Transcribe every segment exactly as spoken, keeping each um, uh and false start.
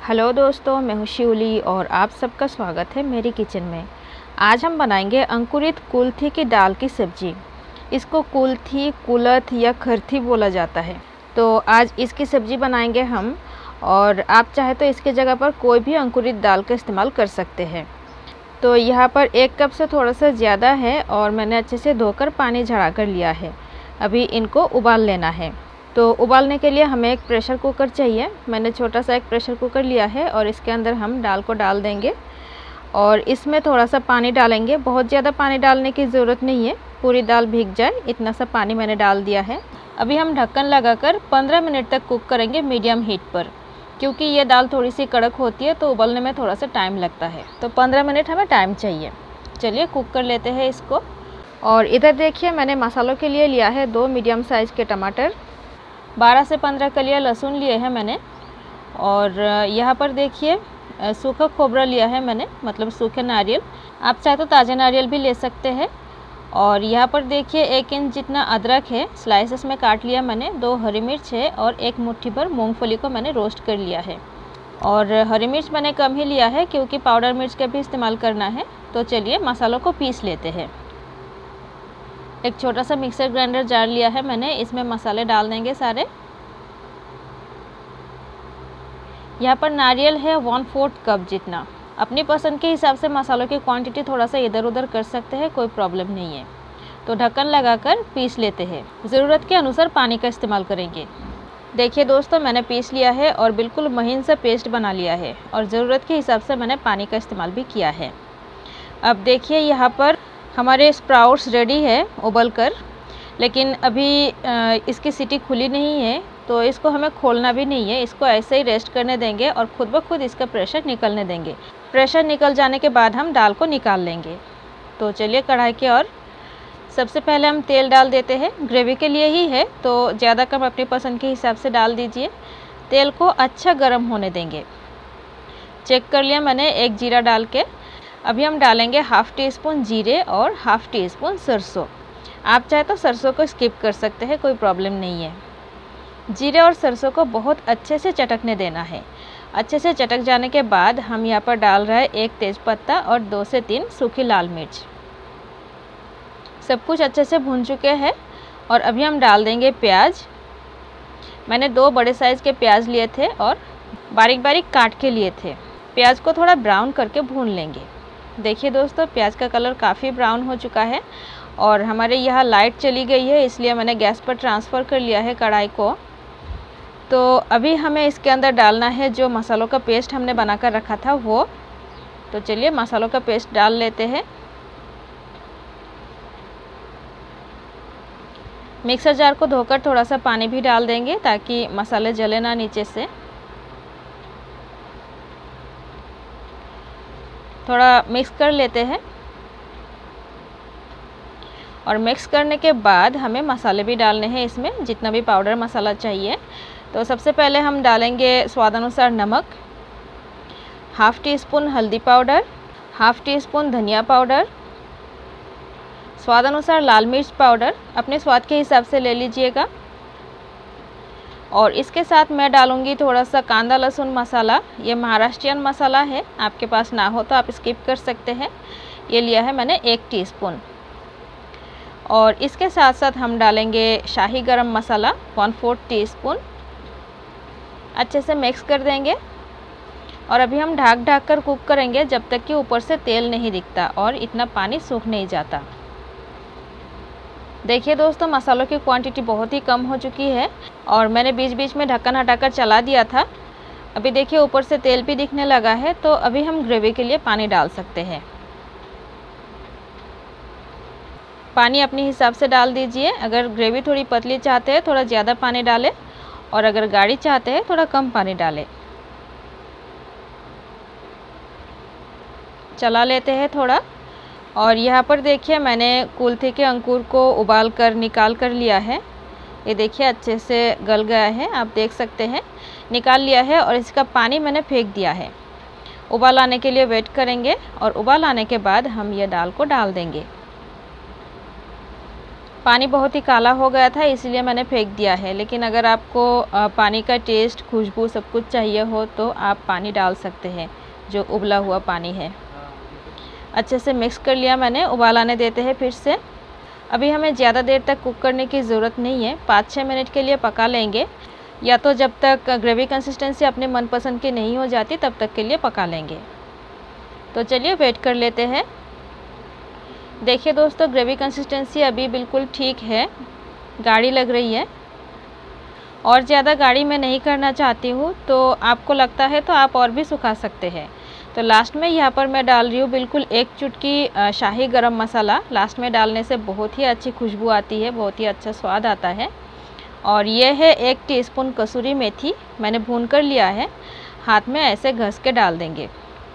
Hello दोस्तों, मैं हूँ शिवली और आप सबका स्वागत है मेरी किचन में। आज हम बनाएंगे अंकुरित कुल्थी की दाल की सब्जी। इसको कुल्थी, कुलथ या खरथी बोला जाता है। तो आज इसकी सब्जी बनाएंगे हम, और आप चाहे तो इसकी जगह पर कोई भी अंकुरित दाल का इस्तेमाल कर सकते हैं। तो यहाँ पर एक कप से थोड़ा सा ज़्यादा है और मैंने अच्छे से धोकर पानी झड़ा कर लिया है। अभी इनको उबाल लेना है। तो उबालने के लिए हमें एक प्रेशर कुकर चाहिए। मैंने छोटा सा एक प्रेशर कुकर लिया है और इसके अंदर हम दाल को डाल देंगे और इसमें थोड़ा सा पानी डालेंगे। बहुत ज़्यादा पानी डालने की ज़रूरत नहीं है, पूरी दाल भीग जाए इतना सा पानी मैंने डाल दिया है। अभी हम ढक्कन लगाकर पंद्रह मिनट तक कुक करेंगे मीडियम हीट पर, क्योंकि ये दाल थोड़ी सी कड़क होती है तो उबलने में थोड़ा सा टाइम लगता है। तो पंद्रह मिनट हमें टाइम चाहिए। चलिए कुक कर लेते हैं इसको। और इधर देखिए, मैंने मसालों के लिए लिया है दो मीडियम साइज़ के टमाटर, बारह से पंद्रह कलियां लहसुन लिए हैं मैंने, और यहाँ पर देखिए सूखा खोबरा लिया है मैंने, मतलब सूखे नारियल। आप चाहे तो ताज़ा नारियल भी ले सकते हैं। और यहाँ पर देखिए एक इंच जितना अदरक है, स्लाइसेस में काट लिया मैंने। दो हरी मिर्च है और एक मुट्ठी भर मूंगफली को मैंने रोस्ट कर लिया है। और हरी मिर्च मैंने कम ही लिया है क्योंकि पाउडर मिर्च का भी इस्तेमाल करना है। तो चलिए मसालों को पीस लेते हैं। एक छोटा सा मिक्सर ग्राइंडर जार लिया है मैंने, इसमें मसाले डाल देंगे सारे। यहाँ पर नारियल है वन फोर्थ कप जितना। अपनी पसंद के हिसाब से मसालों की क्वांटिटी थोड़ा सा इधर उधर कर सकते हैं, कोई प्रॉब्लम नहीं है। तो ढक्कन लगाकर पीस लेते हैं। ज़रूरत के अनुसार पानी का इस्तेमाल करेंगे। देखिए दोस्तों, मैंने पीस लिया है और बिल्कुल महीन सा पेस्ट बना लिया है, और ज़रूरत के हिसाब से मैंने पानी का इस्तेमाल भी किया है। अब देखिए यहाँ पर हमारे स्प्राउट्स रेडी है उबल कर, लेकिन अभी इसकी सीटी खुली नहीं है, तो इसको हमें खोलना भी नहीं है। इसको ऐसे ही रेस्ट करने देंगे और ख़ुद ब खुद इसका प्रेशर निकलने देंगे। प्रेशर निकल जाने के बाद हम दाल को निकाल लेंगे। तो चलिए कढ़ाई के, और सबसे पहले हम तेल डाल देते हैं। ग्रेवी के लिए ही है तो ज़्यादा कम अपनी पसंद के हिसाब से डाल दीजिए। तेल को अच्छा गर्म होने देंगे। चेक कर लिया मैंने एक जीरा डाल के। अभी हम डालेंगे हाफ़ टी स्पून जीरे और हाफ़ टी स्पून सरसों। आप चाहे तो सरसों को स्किप कर सकते हैं, कोई प्रॉब्लम नहीं है। जीरे और सरसों को बहुत अच्छे से चटकने देना है। अच्छे से चटक जाने के बाद हम यहाँ पर डाल रहे हैं एक तेज़पत्ता और दो से तीन सूखी लाल मिर्च। सब कुछ अच्छे से भून चुके हैं और अभी हम डाल देंगे प्याज। मैंने दो बड़े साइज़ के प्याज लिए थे और बारीक बारीक काट के लिए थे। प्याज को थोड़ा ब्राउन करके भून लेंगे। देखिए दोस्तों, प्याज का कलर काफ़ी ब्राउन हो चुका है और हमारे यहाँ लाइट चली गई है, इसलिए मैंने गैस पर ट्रांसफ़र कर लिया है कढ़ाई को। तो अभी हमें इसके अंदर डालना है जो मसालों का पेस्ट हमने बनाकर रखा था वो। तो चलिए मसालों का पेस्ट डाल लेते हैं। मिक्सर जार को धोकर थोड़ा सा पानी भी डाल देंगे ताकि मसाले जले ना नीचे से। थोड़ा मिक्स कर लेते हैं, और मिक्स करने के बाद हमें मसाले भी डालने हैं इसमें, जितना भी पाउडर मसाला चाहिए। तो सबसे पहले हम डालेंगे स्वादानुसार नमक, हाफ़ टी स्पून हल्दी पाउडर, हाफ़ टी स्पून धनिया पाउडर, स्वादानुसार लाल मिर्च पाउडर, अपने स्वाद के हिसाब से ले लीजिएगा। और इसके साथ मैं डालूँगी थोड़ा सा कांदा लहसुन मसाला। ये महाराष्ट्रियन मसाला है, आपके पास ना हो तो आप स्किप कर सकते हैं। ये लिया है मैंने एक टीस्पून। और इसके साथ साथ हम डालेंगे शाही garam masala one fourth teaspoon. अच्छे से मिक्स कर देंगे और अभी हम ढक ढक कर कुक करेंगे जब तक कि ऊपर से तेल नहीं दिखता और इतना पानी सूख नहीं जाता। देखिए दोस्तों, मसालों की क्वांटिटी बहुत ही कम हो चुकी है और मैंने बीच बीच में ढक्कन हटाकर चला दिया था। अभी देखिए ऊपर से तेल भी दिखने लगा है। तो अभी हम ग्रेवी के लिए पानी डाल सकते हैं। पानी अपने हिसाब से डाल दीजिए। अगर ग्रेवी थोड़ी पतली चाहते हैं थोड़ा ज़्यादा पानी डालें, और अगर गाढ़ी चाहते हैं थोड़ा कम पानी डालें। चला लेते हैं थोड़ा। और यहाँ पर देखिए मैंने कुल्थी के अंकुर को उबाल कर निकाल कर लिया है। ये देखिए अच्छे से गल गया है, आप देख सकते हैं। निकाल लिया है और इसका पानी मैंने फेंक दिया है। उबाल आने के लिए वेट करेंगे और उबाल आने के बाद हम ये दाल को डाल देंगे। पानी बहुत ही काला हो गया था इसलिए मैंने फेंक दिया है, लेकिन अगर आपको पानी का टेस्ट, खुशबू सब कुछ चाहिए हो तो आप पानी डाल सकते हैं, जो उबला हुआ पानी है। अच्छे से मिक्स कर लिया मैंने, उबाल आने देते हैं फिर से। अभी हमें ज़्यादा देर तक कुक करने की ज़रूरत नहीं है, पाँच छः मिनट के लिए पका लेंगे, या तो जब तक ग्रेवी कंसिस्टेंसी अपने मनपसंद की नहीं हो जाती तब तक के लिए पका लेंगे। तो चलिए वेट कर लेते हैं। देखिए दोस्तों, ग्रेवी कंसिस्टेंसी अभी बिल्कुल ठीक है, गाढ़ी लग रही है। और ज़्यादा गाढ़ी मैं नहीं करना चाहती हूँ, तो आपको लगता है तो आप और भी सुखा सकते हैं। तो लास्ट में यहाँ पर मैं डाल रही हूँ बिल्कुल एक चुटकी शाही गरम मसाला। लास्ट में डालने से बहुत ही अच्छी खुशबू आती है, बहुत ही अच्छा स्वाद आता है। और ये है एक टीस्पून कसूरी मेथी, मैंने भून कर लिया है, हाथ में ऐसे घस के डाल देंगे।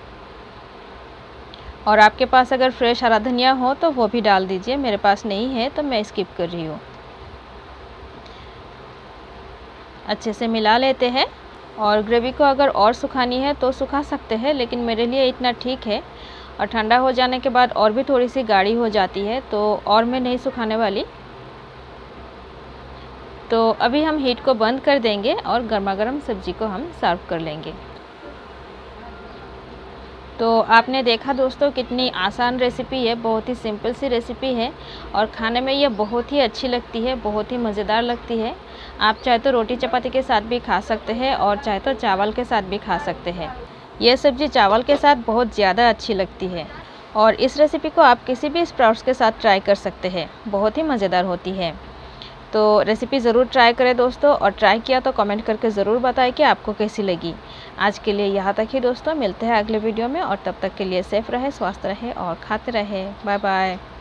और आपके पास अगर फ्रेश हरा धनिया हो तो वो भी डाल दीजिए, मेरे पास नहीं है तो मैं स्किप कर रही हूँ। अच्छे से मिला लेते हैं। और ग्रेवी को अगर और सुखानी है तो सुखा सकते हैं, लेकिन मेरे लिए इतना ठीक है। और ठंडा हो जाने के बाद और भी थोड़ी सी गाढ़ी हो जाती है, तो और मैं नहीं सुखाने वाली। तो अभी हम हीट को बंद कर देंगे और गर्मा गर्म सब्जी को हम सर्व कर लेंगे। तो आपने देखा दोस्तों, कितनी आसान रेसिपी है, बहुत ही सिंपल सी रेसिपी है और खाने में ये बहुत ही अच्छी लगती है, बहुत ही मज़ेदार लगती है। आप चाहे तो रोटी चपाती के साथ भी खा सकते हैं और चाहे तो चावल के साथ भी खा सकते हैं। यह सब्ज़ी चावल के साथ बहुत ज़्यादा अच्छी लगती है। और इस रेसिपी को आप किसी भी स्प्राउट्स के साथ ट्राई कर सकते हैं, बहुत ही मज़ेदार होती है। तो रेसिपी ज़रूर ट्राई करें दोस्तों, और ट्राई किया तो कमेंट करके ज़रूर बताएं कि आपको कैसी लगी। आज के लिए यहाँ तक ही दोस्तों, मिलते हैं अगले वीडियो में, और तब तक के लिए सेफ़ रहे, स्वस्थ रहे और खाते रहे। Bye bye.